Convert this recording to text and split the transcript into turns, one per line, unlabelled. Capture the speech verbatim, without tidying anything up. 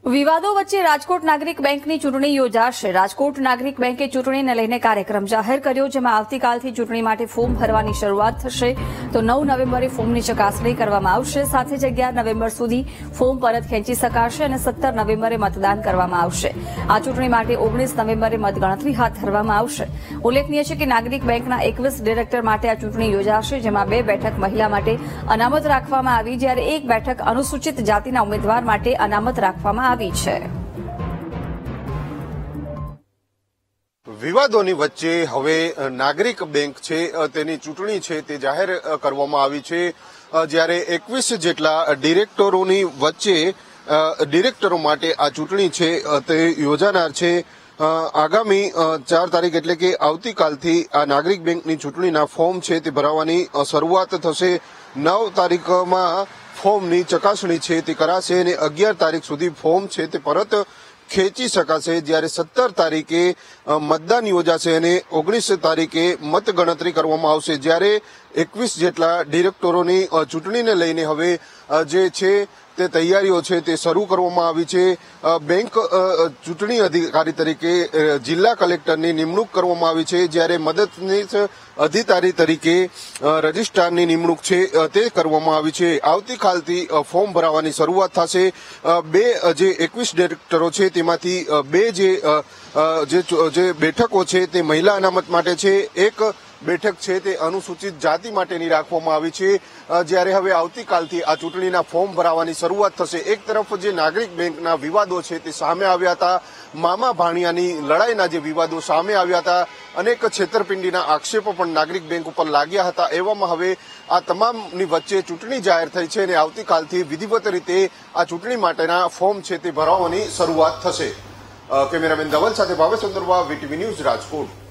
વિવાદો વચ્ચે રાજકોટ નાગરિક બેંકની ચૂંટણી યોજાશે। રાજકોટ નાગરિક બેંકે ચૂંટણીને લઈને કાર્યક્રમ જાહેર કર્યો, જેમાં આવતીકાલથી ચૂંટણી માટે ફોર્મ ભરવાની શરૂઆત થશે। તો નવ નવેમ્બરે ફોર્મની ચકાસણી કરવામાં આવશે। સાથે જ અગિયાર નવેમ્બર સુધી ફોર્મ પરત ખેંચી શકાશે અને સત્તર નવેમ્બરે મતદાન કરવામાં આવશે। આ ચૂંટણી માટે ઓગણીસ નવેમ્બરે મતગણતરી હાથ ધરવામાં આવશે। ઉલ્લેખનીય છે કે નાગરિક બેંકના એકવીસ ડિરેક્ટર માટે આ ચૂંટણી યોજાશે, જેમાં બે બેઠક મહિલા માટે અનામત રાખવામાં આવી, જ્યારે એક બેઠક અનુસૂચિત જાતિના ઉમેદવાર માટે અનામત રાખવામાં આવી।
વિવાદોની વચ્ચે હવે નાગરિક બેંક છે તેની ચૂંટણી છે તે જાહેર કરવામાં આવી છે, જ્યારે એકવીસ જેટલા ડિરેક્ટરોની વચ્ચે ડિરેક્ટરો માટે આ ચૂંટણી છે તે યોજાનાર છે। આગામી ચાર તારીખ એટલે કે આવતીકાલથી આ નાગરિક બેંકની ચૂંટણીના ફોર્મ છે તે ભરાવાની શરૂઆત થશે। નવ તારીખમાં ફોર્મની ચકાસણી છે તે કરાશે અને અગિયાર તારીખ સુધી ફોર્મ છે તે પરત ખેંચી શકાશે, જ્યારે સત્તર તારીખે મતદાન યોજાશે અને ઓગણીસ તારીખે મતગણતરી કરવામાં આવશે। જ્યારે એકવીસ જેટલા ડિરેક્ટરોની ચૂંટણીને લઈને હવે જે છે તે તૈયારીઓ છે તે શરૂ કરવામાં આવી છે। બેંક ચૂંટણી અધિકારી તરીકે જિલ્લા કલેક્ટરની નિમણૂક કરવામાં આવી છે, જ્યારે મદદનીશ અધિકારી તરીકે રજિસ્ટ્રારની નિમણૂક છે તે કરવામાં આવી છે। આવતીકાલથી ફોર્મ ભરાવાની શરૂઆત થશે। બે જે એકવીસ ડિરેક્ટરો છે તેમાંથી બે જે જે બેઠકો છે તે મહિલા અનામત માટે છે, એક બેઠક છે તે અનુસૂચિત જાતિ માટેની રાખવામાં આવી છે, જ્યારે હવે આવતીકાલથી આ ચૂંટણીના ફોર્મ ભરાવાની શરૂઆત થશે। એક તરફ જે નાગરિક બેંકના વિવાદો છે તે સામે આવ્યા હતા, મામા ભાણિયાની લડાઈના જે વિવાદો સામે આવ્યા હતા, અનેક છેતરપિંડીના આક્ષેપો પણ નાગરિક બેંક ઉપર લાગ્યા હતા। એવામાં હવે આ તમામની વચ્ચે ચૂંટણી જાહેર થઈ છે અને આવતીકાલથી વિધિવત રીતે આ ચૂંટણી માટેના ફોર્મ છે તે ભરાવાની શરૂઆત થશે। કેમેરામેન ધવલ સાથે ભાવેશ ચંદ્રવા, વીટીવી ન્યૂઝ, રાજકોટ।